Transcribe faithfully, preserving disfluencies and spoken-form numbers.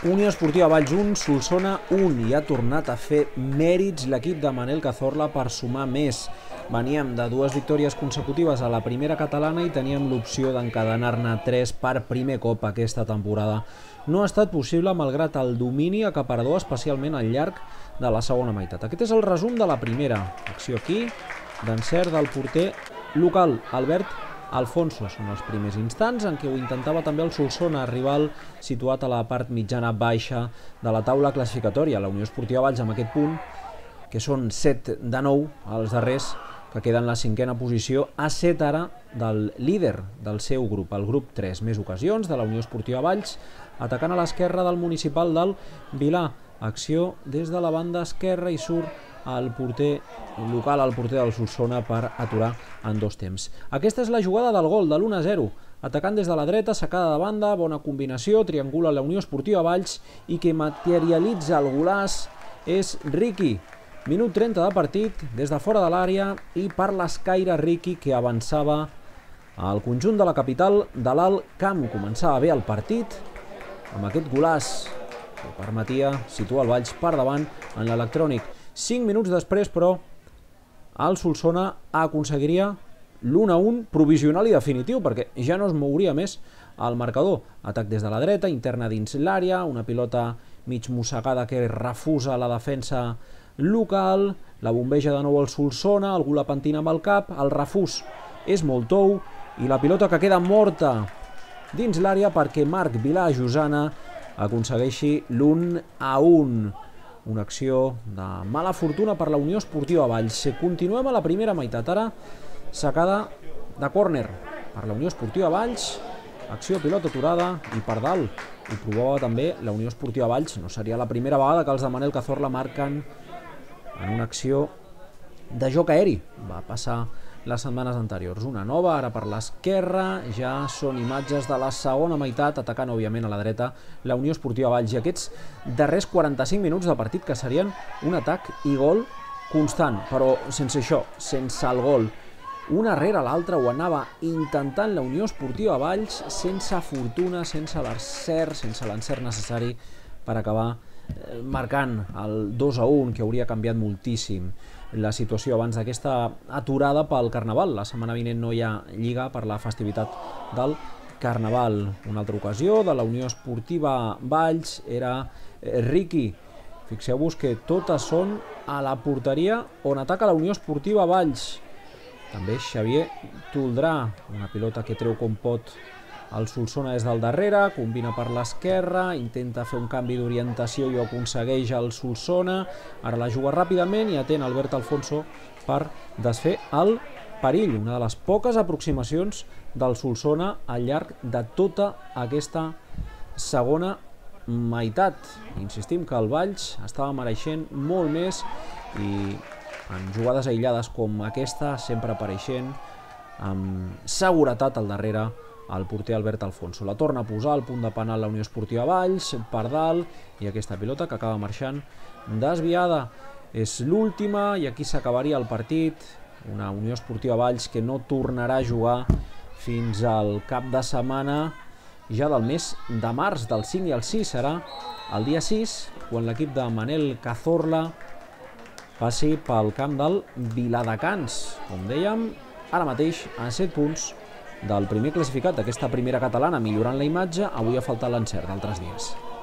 Unió Esportiva Valls un, Solsona un, i ha tornat a fer mèrits l'equip de Manel Cazorla per sumar més. Veníem de dues victòries consecutives a la primera catalana i teníem l'opció d'encadenar-ne tres per primer cop aquesta temporada. No ha estat possible malgrat el domini acaparador, especialment al llarg de la segona meitat. Aquest és el resum de la primera. Acció aquí, d'encert del porter local, Albert Alfonso. Són els primers instants en què ho intentava també el Solsona, rival situat a la part mitjana baixa de la taula classificatòria. La Unió Esportiva Valls amb aquest punt, que són set de nou als darrers, que queda en la cinquena posició, a set ara del líder del seu grup, el grup tres. Més ocasions de la Unió Esportiva Valls, atacant a l'esquerra del municipal del Vilar. Acció des de la banda esquerra i surt el porter local, el porter del Solsona, per aturar en dos temps. Aquesta és la jugada del gol, de l'u a zero. Atacant des de la dreta, sacada de banda, bona combinació, triangula la Unió Esportiva Valls i que materialitza el golaç és Riqui. Minut trenta de partit, des de fora de l'àrea, i per l'escaire Riqui, que avançava al conjunt de la capital de l'Alt Camp. Començava bé el partit amb aquest golaç que permetia situar el Valls per davant en l'electrònic. Cinc minuts després, però, el Solsona aconseguiria l'u a un provisional i definitiu, perquè ja no es mouria més el marcador. Atac des de la dreta, interna dins l'àrea, una pilota mig mossegada que refusa la defensa local, la bombeja de nou al Solsona, algú la pentina amb el cap, el refús és molt tou i la pilota que queda morta dins l'àrea perquè Marc Vilà Josana aconsegueixi l'u a un. Una acció de mala fortuna per la Unió Esportiva Valls. Continuem a la primera meitat. Ara, sacada de córner per la Unió Esportiva Valls. Acció pilota aturada i per dalt ho provava també la Unió Esportiva Valls. No seria la primera vegada que els de Manel Cazorla marquen en una acció de joc aeri. Va passar les setmanes anteriors. Una nova, ara per l'esquerra, ja són imatges de la segona meitat, atacant òbviament a la dreta la Unió Esportiva Valls, i aquests darrers quaranta-cinc minuts de partit que serien un atac i gol constant, però sense això, sense el gol. Una rere l'altra ho anava intentant la Unió Esportiva Valls, sense fortuna, sense l'encert, sense l'encert necessari per acabar marcant el dos a un, que hauria canviat moltíssim la situació abans d'aquesta aturada pel Carnaval. La setmana vinent no hi ha lliga per la festivitat del Carnaval. Una altra ocasió de la Unió Esportiva Valls era Riqui. Fixeu-vos que totes són a la porteria on ataca la Unió Esportiva Valls. També Xavier Toldrà, una pilota que treu com pot el Solsona des del darrere, combina per l'esquerra, intenta fer un canvi d'orientació i ho aconsegueix el Solsona. Ara la juga ràpidament i atén Albert Alfonso per desfer el perill. Una de les poques aproximacions del Solsona al llarg de tota aquesta segona meitat. Insistim que el Valls estava mereixent molt més i en jugades aïllades com aquesta, sempre apareixent amb seguretat al darrere el porter Albert Alfonso. La torna a posar al punt de penal la Unió Esportiva Valls, per dalt, i aquesta pilota que acaba marxant desviada. És l'última i aquí s'acabaria el partit. Una Unió Esportiva Valls que no tornarà a jugar fins al cap de setmana ja del mes de març, del cinc i el sis. Serà el dia sis, quan l'equip de Manel Cazorla passi pel camp del Viladecans. Com dèiem, ara mateix a set punts del primer classificat d'aquesta primera catalana, millorant la imatge. Avui ha faltat l'encert d'altres dies.